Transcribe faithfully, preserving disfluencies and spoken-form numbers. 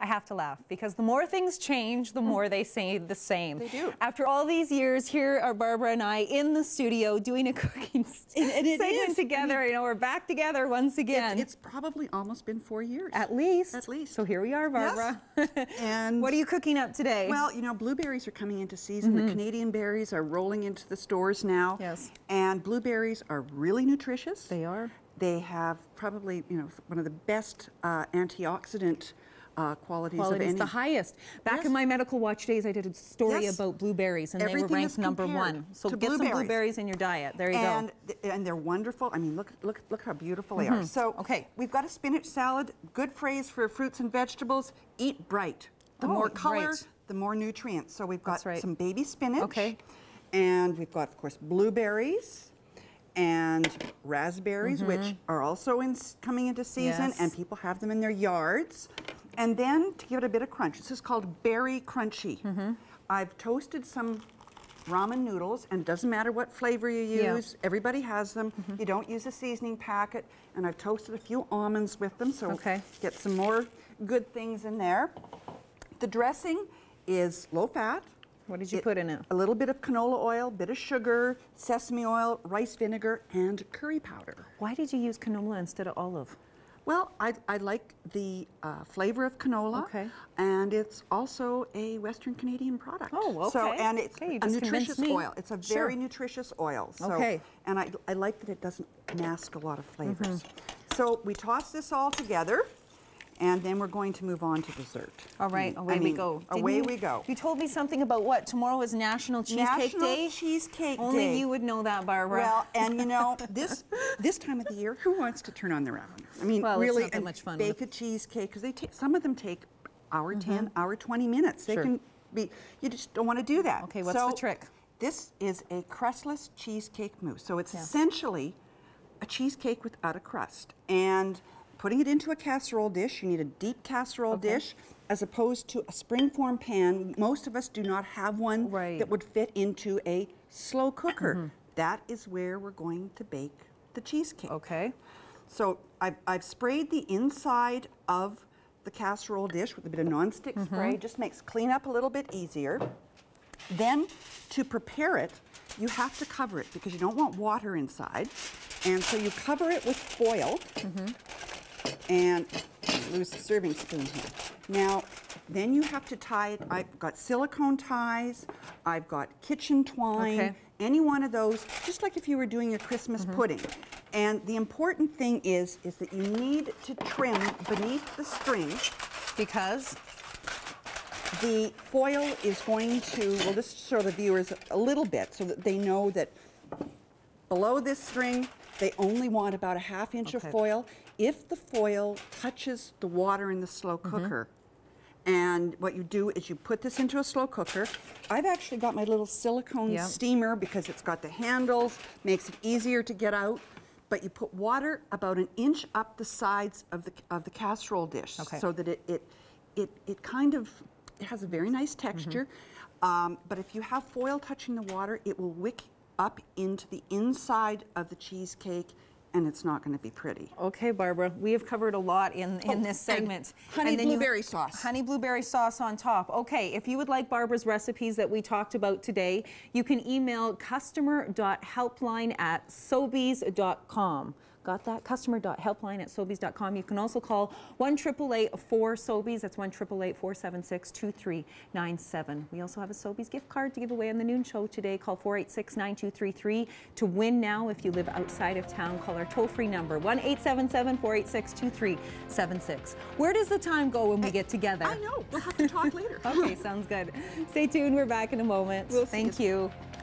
I have to laugh because the more things change, the more they stay the same. They do. After all these years, here are Barbara and I in the studio doing a cooking and, and it segment is. together. I mean, you know, we're back together once again. It's, it's probably almost been four years. At least. At least. So here we are, Barbara. Yes. And what are you cooking up today? Well, you know, blueberries are coming into season. Mm-hmm. The Canadian berries are rolling into the stores now. Yes. And blueberries are really nutritious. They are. They have probably, you know, one of the best uh, antioxidant uh, qualities, qualities of any. The highest. Back yes. in my medical watch days, I did a story yes. about blueberries, and Everything they were ranked number one. So get blueberries. some blueberries in your diet. There you and, go. And they're wonderful. I mean, look, look, look how beautiful mm-hmm. they are. So, okay, we've got a spinach salad. Good phrase for fruits and vegetables. Eat bright. The oh, more color, right. the more nutrients. So we've got right. some baby spinach. Okay. And we've got, of course, blueberries and raspberries, mm-hmm. which are also in, coming into season, yes. and people have them in their yards. And then to give it a bit of crunch, this is called berry crunchy. Mm-hmm. I've toasted some ramen noodles, and it doesn't matter what flavor you use, yeah. everybody has them. Mm-hmm. You don't use a seasoning packet, and I've toasted a few almonds with them, so okay. get some more good things in there. The dressing is low fat. What did you it, put in it? A little bit of canola oil, bit of sugar, sesame oil, rice vinegar, and curry powder. Why did you use canola instead of olive? Well, I, I like the uh, flavor of canola, okay. and it's also a Western Canadian product. Oh, okay. So, and it's okay, a nutritious me. oil. It's a very sure. nutritious oil. So, okay. And I, I like that it doesn't mask a lot of flavors. Mm-hmm. So we toss this all together, and then we're going to move on to dessert. All right, away I mean, we go. Didn't away you, we go. You told me something about what? Tomorrow is National Cheesecake National Day? Cheesecake Only Day. you would know that, Barbara. Well, and you know, this this time of the year, who wants to turn on their oven? I mean, well, really, it's not that and much fun bake a cheesecake, because they take some of them take hour mm-hmm. ten, hour twenty minutes. They sure. can be. You just don't want to do that. Okay, what's so, the trick? This is a crustless cheesecake mousse. So it's yeah. essentially a cheesecake without a crust. And putting it into a casserole dish, you need a deep casserole okay. dish, as opposed to a springform pan. Most of us do not have one right. that would fit into a slow cooker. Mm-hmm. That is where we're going to bake the cheesecake. Okay. So I've, I've sprayed the inside of the casserole dish with a bit of nonstick mm-hmm. spray. Just makes cleanup a little bit easier. Then to prepare it, you have to cover it because you don't want water inside. And so you cover it with foil. Mm-hmm. And lose the serving spoon here. Now, then you have to tie it. I've got silicone ties. I've got kitchen twine. Okay. Any one of those, just like if you were doing a Christmas mm-hmm. pudding. And the important thing is, is that you need to trim beneath the string. Because? The foil is going to, we'll just show the viewers a little bit so that they know that below this string, they only want about a half inch okay. of foil. If the foil touches the water in the slow cooker, mm-hmm. and what you do is you put this into a slow cooker. I've actually got my little silicone yep. steamer because it's got the handles, makes it easier to get out. But you put water about an inch up the sides of the of the casserole dish, okay. so that it it it it kind of it has a very nice texture. Mm-hmm. um, but if you have foil touching the water, it will wick up into the inside of the cheesecake, and it's not going to be pretty. Okay, Barbara, we have covered a lot in, in oh, this segment. And honey and then blueberry you, sauce. Honey blueberry sauce on top. Okay, if you would like Barbara's recipes that we talked about today, you can email customer dot helpline at sobeys dot com. Got that? customer dot helpline at sobeys dot com. You can also call one eight eight eight four sobeys. That's one eight eight eight four seven six two three nine seven. We also have a Sobeys gift card to give away on the noon show today. Call four eight six nine two three three to win now. If you live outside of town, call our toll-free number one eight seven seven four eight six two three seven six. Where does the time go when we get together? I know. We'll have to talk later. Okay, sounds good. Stay tuned. We're back in a moment. We'll Thank see you.